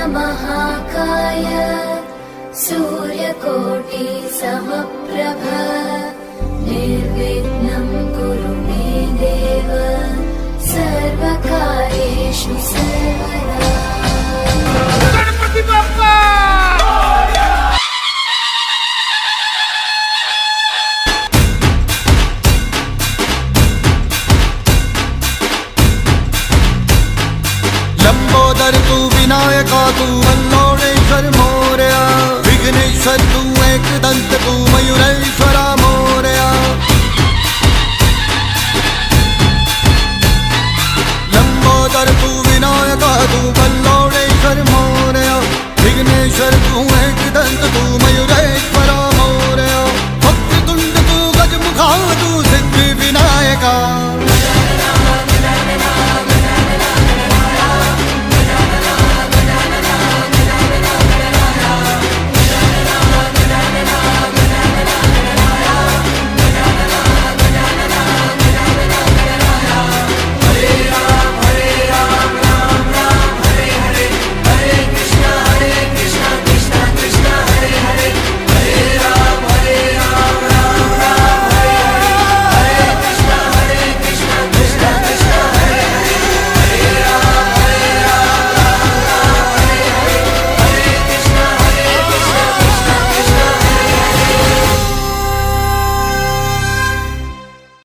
महाकाय सूर्यकोटि समप्रभ निर्विघ्नं कुरु मे देव सर्वकार्येषु सर्वदा। गणपति बाप्पा लंबोदर तू विनायका तू मल्लोणेश्वर मोरया विघ्नेश्वर तू एकदंत तू मयूरेश्वरा मोरया। लंबोदर तू विनायका तू मल्लोणेश्वर मोरया विघ्नेश्वर तू एकदंत तू